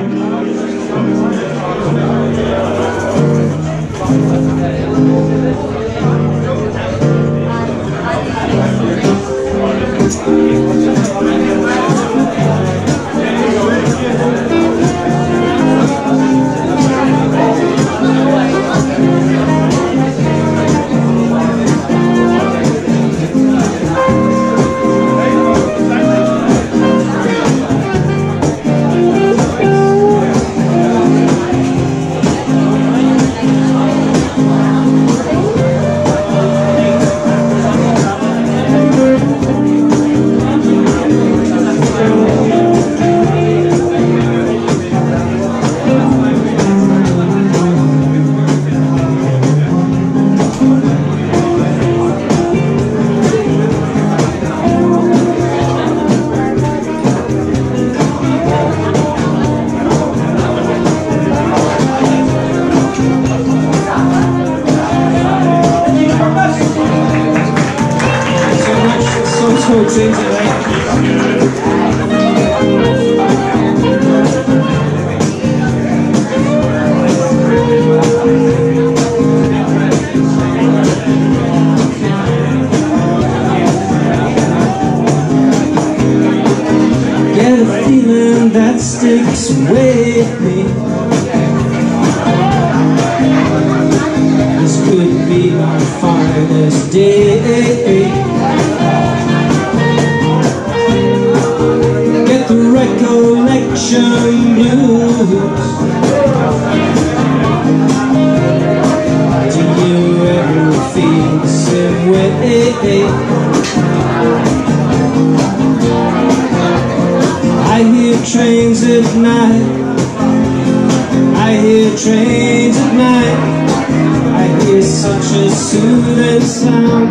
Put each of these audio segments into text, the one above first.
That sticks with me. This could be my finest day. Get the recollection blues. Do you ever feel the same way? I hear trains at night. I hear trains at night. I hear such a soothing sound.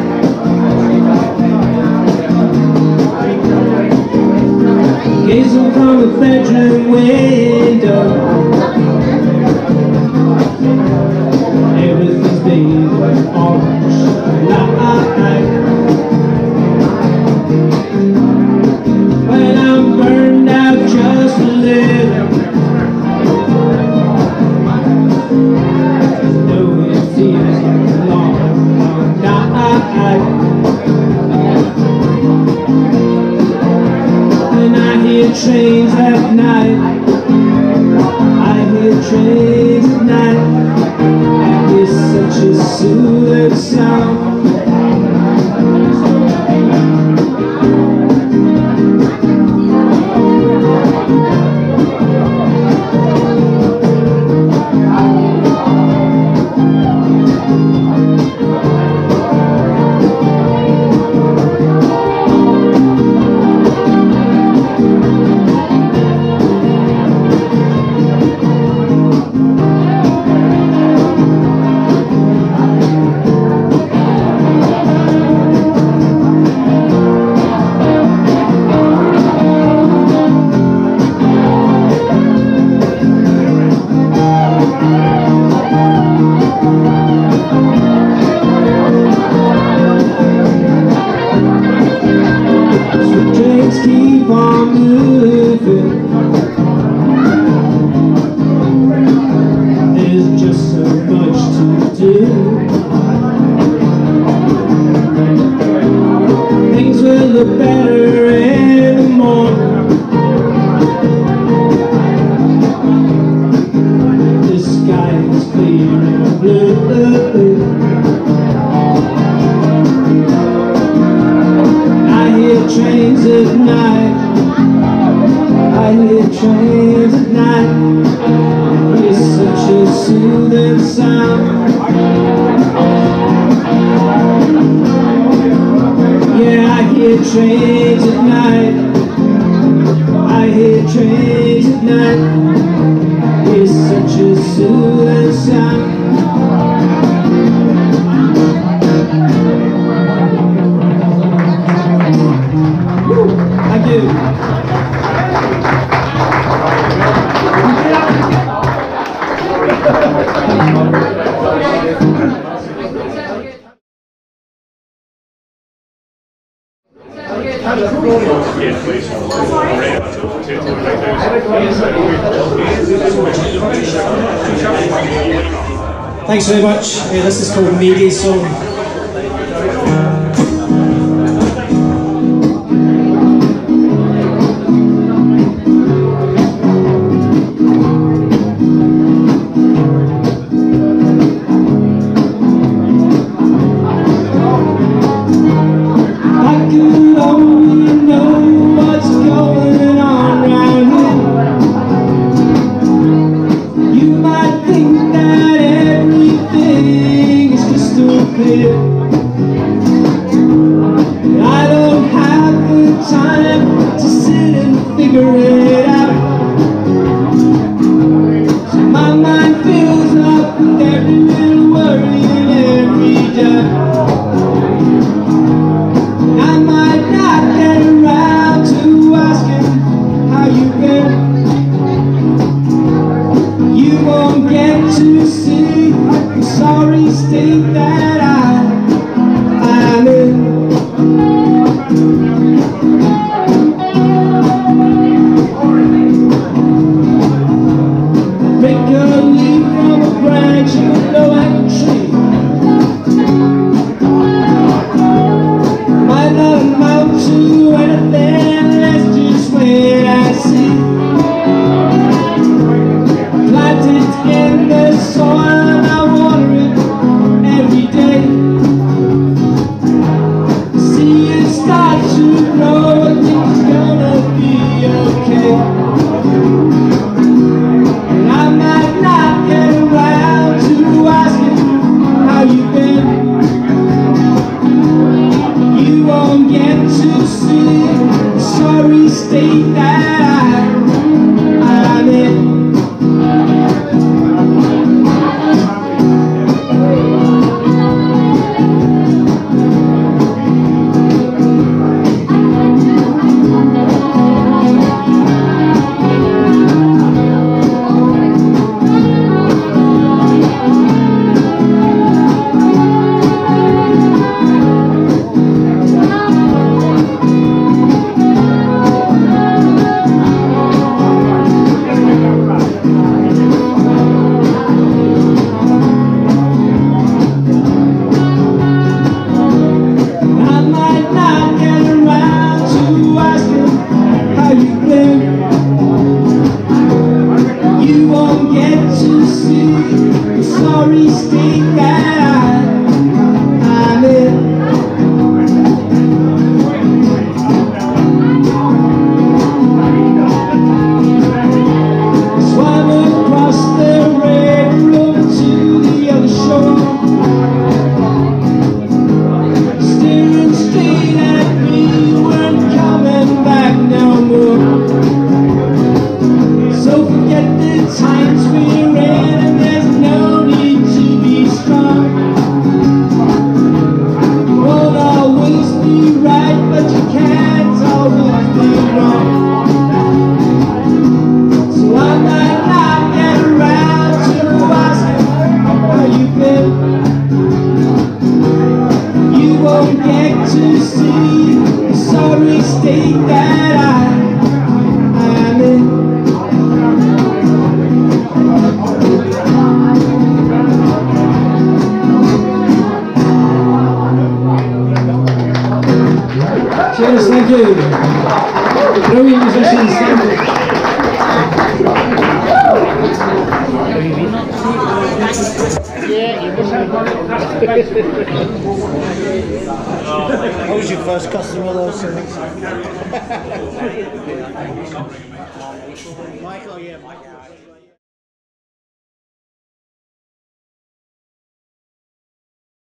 Gazing from a bedroom window, everything's bathed in orange light. When I'm burned out just a little, no, it feels like a long, long night. When I hear trains at night, I hear trains at night. It's such a soothing sound. Keep on moving. There's just so much to do. Things will look better in the morning. The sky is clear and blue. I hear trains at night. I hear trains at night. It's such a soothing sound. Yeah, I hear trains at night. I hear trains at night. It's such a soothing sound. I do. How does it go? Thanks very much. This is called Mayday Song. I don't have the time to sit and figure it out. So my mind fills up with every little worry and every doubt. And I might not get around to asking how you've been. You won't get to see the sorry state that I'm in. Make a leap from a branch with no entry. Might not amount to anything, let's just wait and see. Planted in the soil, I water it every day. See it start to grow, I think it's gonna be okay. And I might not get around to asking how you've been. You won't get to see the sorry state that I'm in. You won't get to see the sorry state that I'm in. Swam across the river over to the other shore, staring straight at me, weren't coming back no more. So forget the times we're in, and there's no need to be strong. You won't always be right, but you can't always be wrong. So I might not get around to asking how you've been. You won't get to see the sorry state that I'm in. Cheers, thank you. Brilliant musicians, thank you. How was your first customer though? Michael, yeah, Michael.